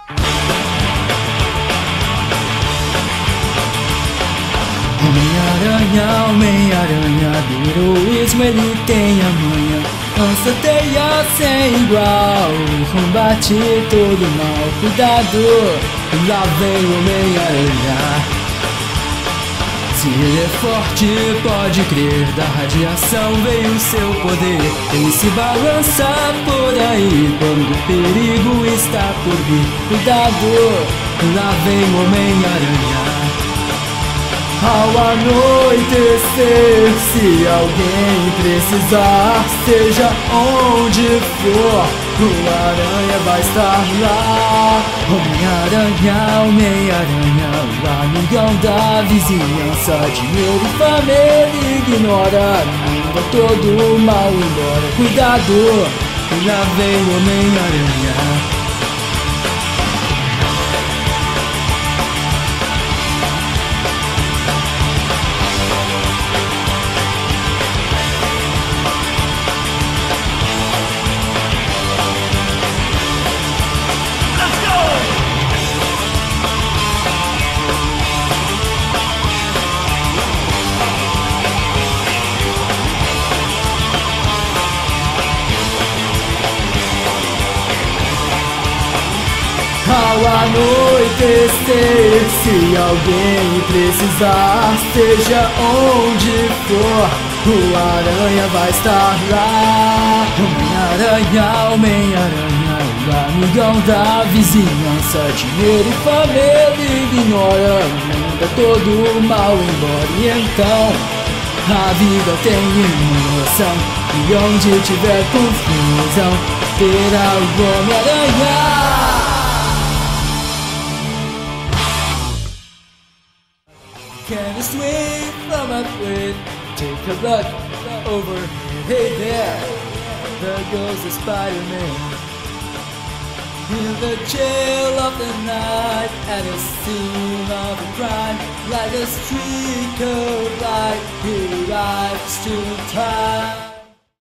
Homem-Aranha, Homem-Aranha, do heroísmo ele tem a manha. Lança teia sem igual, combate todo mal. Cuidado, lá vem o Homem-Aranha. Se ele é forte, pode crer, da radiação veio o seu poder. Ele se balança por aí quando o perigo está por vir. Cuidado, lá vem o Homem-Aranha. Ao anoitecer, se alguém precisar, seja onde for, o Aranha vai estar lá. Homem-Aranha, Homem-Aranha, o amigão da vizinhança. Dinheiro e família ignora, manda todo o mal embora. Cuidado, lá vem o Homem-Aranha. Ao anoitecer, se alguém precisar, seja onde for, o Aranha vai estar lá. Homem-Aranha, Homem-Aranha, o amigão da vizinhança. Dinheiro e família ignora, manda todo o mal embora. E então, a vida tem emoção, e onde tiver confusão, terá o Homem-Aranha. Can you swing from a plate? Take a look over here. Hey there, there goes the Spider-Man. In the chill of the night, at the scene of a crime, like a streak of light, he arrives to time.